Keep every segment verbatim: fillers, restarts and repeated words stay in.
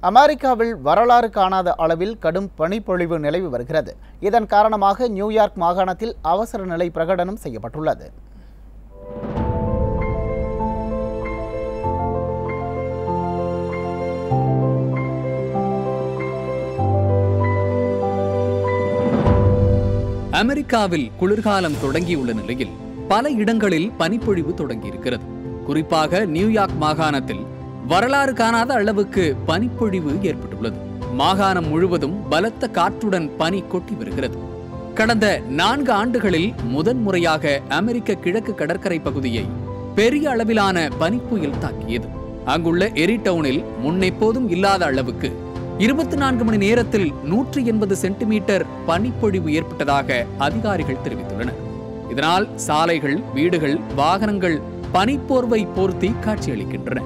அமெரிக்காவில் வரலாறு காணாத அளவில் கடும் பனிப்பொழிவு நிலவி வருகிறது. இதன் காரணமாக நியூயார்க் மாகாணத்தில் அவசர நிலை பிரகடனம் செய்யப்பட்டுள்ளது. அமெரிக்காவில் குளிர்காலம் தொடங்கியுள்ள நிலையில் பல இடங்களில் பனிப்பொழிவு தொடங்கியிருக்கிறது. குறிப்பாக நியூயார்க் மாகாணத்தில் வரலாறு காணாத அளவுக்கு பனிப்பொழிவு ஏற்பட்டுள்ளது. மாகாணம் முழுவதும் பலத்த காற்றுடன் பனி கொட்டி வருகிறது. கடந்த நான்கு ஆண்டுகளில் முதன்முறையாக அமெரிக்க கிழக்கு கடற்கரை பகுதியை பெரிய அளவிலான பனிப்புயல் தாக்கியது. அங்குள்ள எரிடவுனில் முன்னெப்போதும் இல்லாத அளவுக்கு இருபத்தி நான்கு மணி நேரத்தில் நூற்றி எண்பது சென்டிமீட்டர் பனிப்பொழிவு ஏற்பட்டதாக அதிகாரிகள் தெரிவித்துள்ளனர். இதனால் சாலைகள், வீடுகள், வாகனங்கள் பனிப்போர்வை போர்த்தி காட்சியளிக்கின்றன.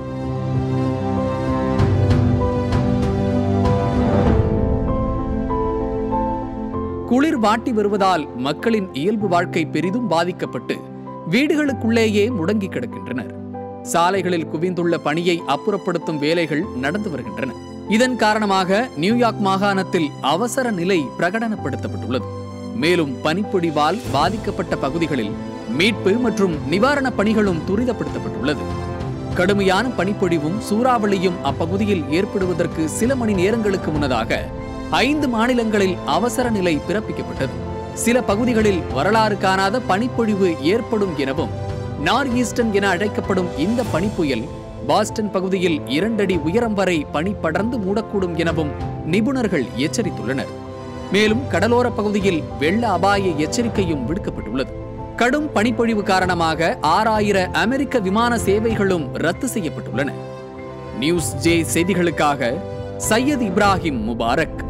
குளிர் வாட்டி வருவதால் மக்களின் இயல்பு வாழ்க்கை பெரிதும் பாதிக்கப்பட்டு வீடுகளுக்குள்ளேயே முடங்கி கிடக்கின்றனர். சாலைகளில் குவிந்துள்ள பனியை அப்புறப்படுத்தும் வேலைகள் நடந்து வருகின்றன. இதன் காரணமாக நியூயார்க் மாகாணத்தில் அவசர நிலை பிரகடனப்படுத்தப்பட்டுள்ளது. மேலும் பனிப்பொழிவால் பாதிக்கப்பட்ட பகுதிகளில் மீட்பு மற்றும் நிவாரணப் பணிகளும் துரிதப்படுத்தப்பட்டுள்ளது. கடுமையான பனிப்பொழிவும் சூறாவளியும் அப்பகுதியில் ஏற்படுவதற்கு சில மணி நேரங்களுக்கு முன்னதாக ஐந்து மாநிலங்களில் அவசர நிலை பிறப்பிக்கப்பட்டது. சில பகுதிகளில் வரலாறு காணாத பனிப்பொழிவு ஏற்படும் எனவும் நார்த் ஈஸ்டர்ன் என அழைக்கப்படும் இந்த பனிப்புயல் பாஸ்டன் பகுதியில் இரண்டடி உயரம் வரை பனி படர்ந்து மூடக்கூடும் எனவும் நிபுணர்கள் எச்சரித்துள்ளனர். மேலும் கடலோர பகுதியில் வெள்ள அபாய எச்சரிக்கையும் விடுக்கப்பட்டுள்ளது. கடும் பனிப்பொழிவு காரணமாக ஆறாயிர அமெரிக்க விமான சேவைகளும் ரத்து செய்யப்பட்டுள்ளன. நியூஸ் ஜே செய்திகளுக்காக சையத் இப்ராஹிம் முபாரக்.